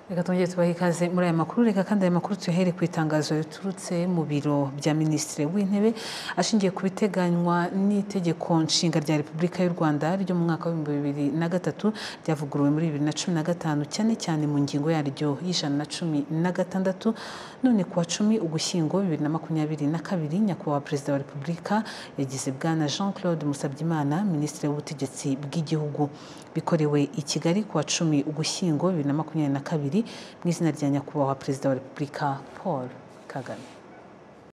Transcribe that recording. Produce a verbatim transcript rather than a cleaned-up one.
Reka twongere tubahe ikaze muri aya makuru. Reka kandi aya makuru tuyahere ku itangazo riturutse mu biro bya Minisitiri w'Intebe ashingiye ku biteganywa n'itegeko nshinga rya Repubulika y'u Rwanda ryo mu mwaka w'ibihumbi bibiri na gatatu ryavuguruwe muri bibiri na cumi na gatanu cyane cyane mu ngingo yaryo y'ijana na cumi na gatandatu. None kuwa cumi Ugushyingo bibiri na makumyabiri na kabiri Nyakubahwa Perezida wa Repubulika yagize Bwana Jean Claude Musabyimana Minisitiri w'Ubutegetsi bw'Igihugu, bikorewe i Kigali kuwa cumi Ugushyingo bibiri na makumyabiri na kabiri mu izina rya Nyakubahwa Perezida wa Repubulika Paul Kagame.